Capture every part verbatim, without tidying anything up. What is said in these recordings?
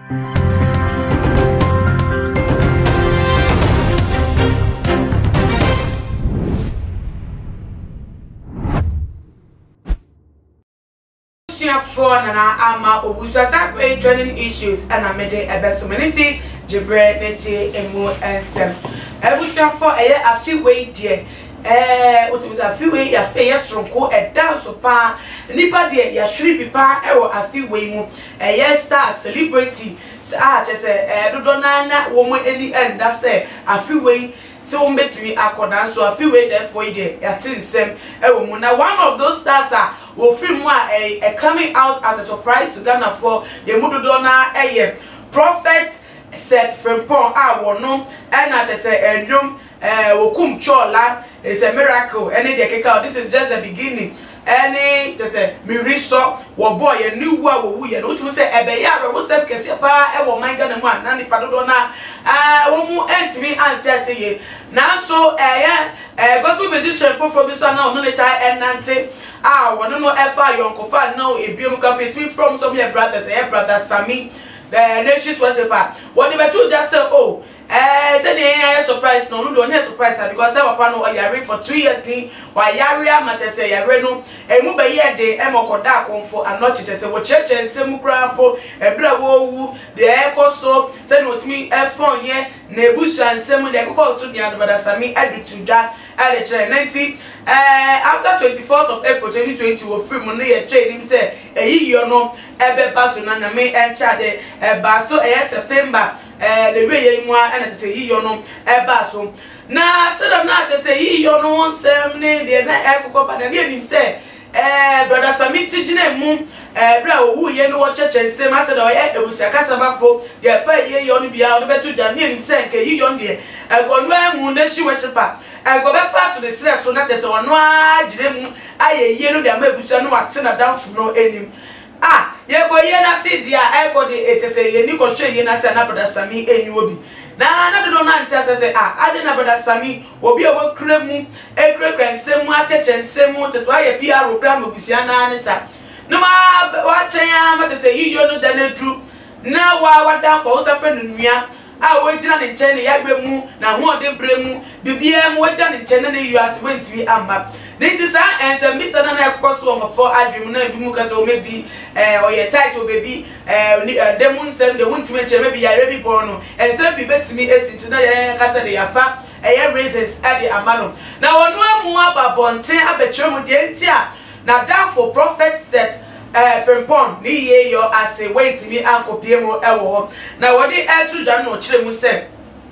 For Nana Ama Obusa joining issues and I made a best community, Jibre, Neti, Emu, and Sem. Ebusia for a few way, dear. Eh, what was a few way, a fair strong co, a dance of pa, Nipa dear, ya shri be pa, or a few way more, a yes star celebrity. Ah, just a Dodonana woman in the end, that's a few way. So met me a so a few way there for you, a tin sem, a woman. Now, one of those stars are. Will film a, a coming out as a surprise to Ghana for the Mududona a prophet said from Pong I will know and at say a room Wokum Chola is a miracle any day this is just the beginning any to say Miriso wa boy a new wa we and what we say a bear was a Kesipa ever my Ghana one Nani Padona ah womu ent me answer say now so a gospel musician for for this one now no and Nancy. Ah, one no ever your uncle fan now a beautiful company from some your brothers, your brother Sammy, the nations was a part. What they were to just say, oh, eh, say surprise, no, no, don't surprise because they were panel or yari for three years, ni, while yaria matter say yareno, a move a year day, Emma Kodakon for a notch, say what church and some grapple, a bravo, the echo so, send with me a phone, yeah, Nebusha and some they call to the other brother Sammy, added to that, added to ninety. Uh, after twenty-fourth of April twenty twenty, we free money a training say a year no ebe basu na na me enchade e basu e September eh the way you want and say year no e basu na say na say year no one sem ne de na e ko pa na nim say eh brother Sammy tijine mu eh bra owu ye no wo cheche nsem ase da oye ebusia kasabafo de fa ye ye no bia no betu da nim say nke year no de e ko no amu na shi worshiper I go back to the stress so that is one no agiremu aye ye no de amabusa no wate na down no enim ah ye go ye na see dia I go de etese ye ni ko hwe ye na say na brother Sammy eni obi na na do na ntia say ah ade na brother Sammy obi e wo kremu e krekre nsemu acheche nsemu te so aye P R program obusia na ne sa no ma wa chen ya ma te say yiyo no da na tru na wa wa down for us afre nua ah we jina ne nchen ya bremu na ho de bremu bibia mu we jina ne nchen na you as went be amba this is and some bit na na ekoko so for adwum na bi mu ka so maybe eh or your title baby eh dem un send the won't mention maybe ya ready born no and some people bet me esit na ya ka say the yafa eh raises at the amano na onu amu ababonten abetwe mu de ntia na down for prophet said eh Frimpong ni ye yo ase wait me anko piemo ewo na wodi etu dwan no kire mu se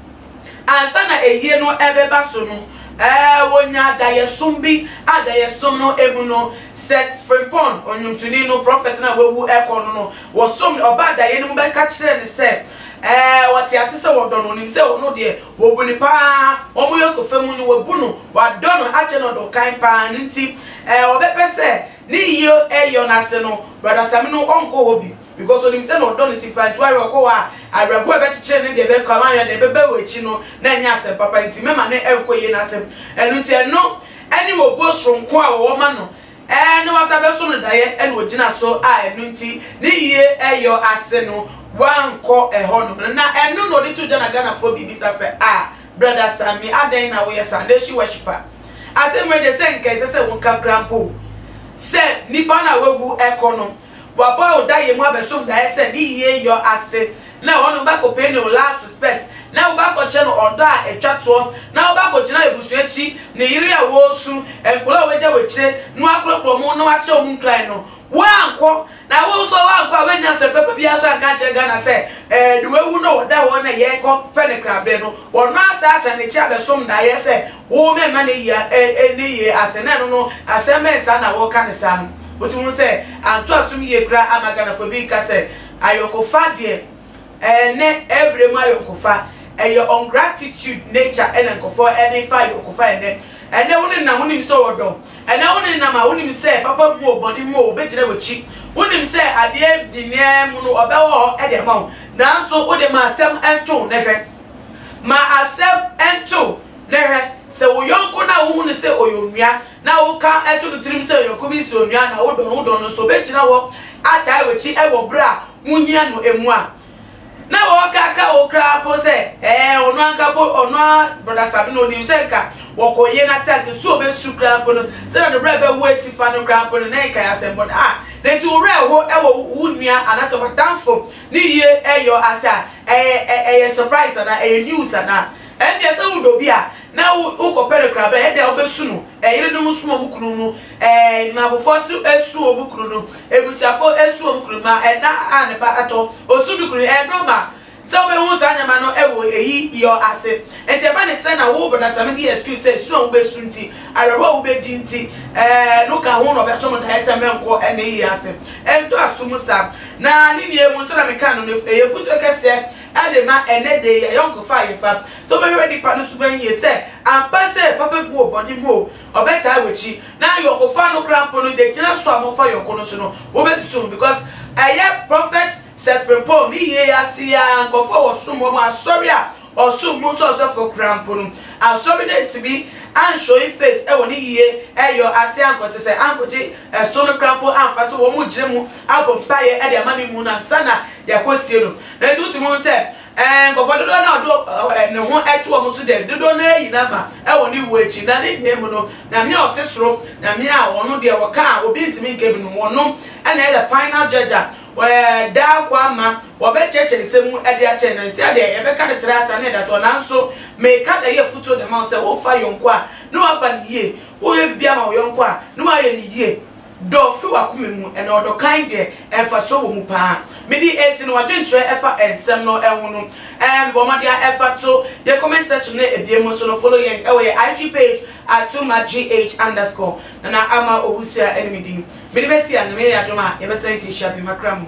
ansa na eye no ebeba so no eh wonya dayesom bi adayesom no emu no set Frimpong onyumtuni no prophet na wewu ekọ no wo som oba daye no be ka kire ne se eh wati asese wodo no nim se ono de wo buni pa wo mo yonko femu no wo bunu wa dono ache no do kan pa nti eh obepese ni yo eyo na se no brother Sammy no onko hobi because onim se no do no sifant wa reko wa abrabo e be kire ne de be kwa ma de be be we chi no na nya se papa nti mema na enko ye na se enu nti eno ani wo go stronko a wo ma no eh no wasabe so no daye enu ogina so a enu nti ni ye eyo ase no wanko eho no na enu no de to na Ghana for bibi sa se ah brother Sammy adan na we Sunday she worshiper ate me de se nke se se wonka grandpo se nipa na wegu ekono baba o daye mu abesom da se ni ye yo ase na wono ba ko pay no last respect na wo ba ko che no odo a etwato na wo ba ko gina ebusu echi ne yiri a wo su enkola we ja we kire no akropro mu no wa che o mu nkran no wanko na wo so wanko a we nya se pepe bia so aka che Ghana se eh de wewu no oda wo na ye ko pene krabe no wo no asa asa ne chi abesom da ye se wo me ma ne ya e ne ye ase na no no ase me sa na wo ka ne sam otumu se anto asum ye kra amagana fo bi ka se ayokofa de eh ne ebremu ayokofa eh your ungratitude nature and ankofo any fire yokofa ene ene woni na woni so wodo ene woni na ma woni se papa bu obodi mo obegire wachi woni se ade binie mu no obewo ho e de ma na so wo de ma asem ento ne hwe ma asem ento ne hwe se wo yonko na wo ni se oyonua na wo ka eto no trim se yonko bi se onua na wo do no do no so be kira wo atai wachi e wo bra muhia no emu a na wo kaka wo kra po se eh ono anka po ono brother Sabino nim se ka wo koye na tank so be su kra po no se na the rebel wait fa no kra po no na ka asem but ah na ti ore ho e wo wunua anase wa danfo ni ye eyo asa eh eh surprise na eh news na and dey say wo bi a na wo ko pere kra ba e dey obesu no eh yire no musumo bukunu no eh na bo fosu esu obukunu no ebuchafo esu obukunu ma e na ane ba ato osu bukunu e no ma so be hu sa nyama no e wo eyi yo ase enti ba ne se na wo brother Sami di excuse say su wo be sunti arewa wo be dinti eh no ka ho no be so mo da ese me nko e na yi ase ento asum sa na ni ni emu so na me kan no e futu kese ade ma ene de ya yonko fa yefa so be ready pa no so ben ye say ampa say papa bu obodi bu obeta wechi na yonko fa no cramp no de kina so amofa yonko no so no obesu because aye prophet said from Paul ni ye asia nkofo wo sumo ma sorry a osumo so so for cramp no and sorry dey to be and showing face e woni ye e yo asia nkote say ankoje e so no cramp amfa so wo mu gire mu abompaye e de amani mu na sana yakosie no na tutu mu say eh nkofo dodo na do ne ho eto wo mu to de dodo na yi na ma e woni wo echi na ne nemu no na me otesoro na me a wono de wo ka obi ntimi nkebi no wono e na the final judge we da kwa ma wo be cheche nsemu e de a che na nsia de e be ka de trasa na da to na so me ka da ye futo de ma say wo fa yonko a no afa ni ye wo ye bibia ma wo yonko a no ma ye ni ye do fi wa kumemu e na odo kind de e fa so wo mu pa me di esi no wadwentre e fa ensem no e hu no em bo ma dia e fa to ye comment section na e bie mo so no follow yen e we I G page at too much G H underscore na na ama obusia enemy dim me di besi an me ya joma ye be send ti shabi makramu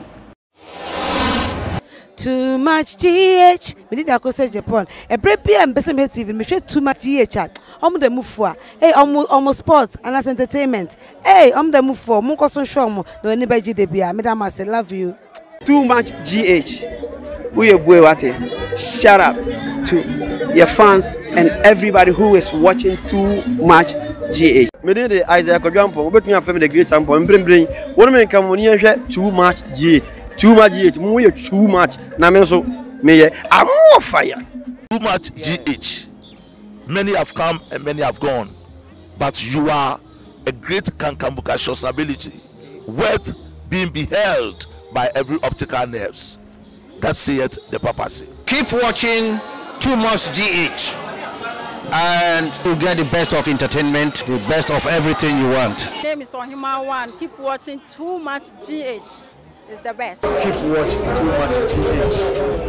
Too much G H. Me did go say Japan. A break P M Besame T V. Me share too much G H. Omo the move for. Hey, omo omo sports and as entertainment. Hey, omo the move for. Mo koso show mo. No anybody dey bia. Me da ma say love you. Too much G H. Uye boy wate. Shout out to your fans and everybody who is watching Too Much G H. Me dey Isaiah Kodwampo. Obetun afem the great ampo. Mbrim brim. Wonu me nka mo ni ehwe Too Much G H. Too much G H. Mu ye too much. Na me so me ye am on fire. Too much G H. Many have come and many have gone, but you are a great Kankambuka ability, worth being beheld by every optical nerves. That saith the papacy. Keep watching Too Much G H, and you get the best of entertainment, the best of everything you want. My name is Ohima One. Keep watching Too Much G H. It's the best. Keep watching Too Much G H.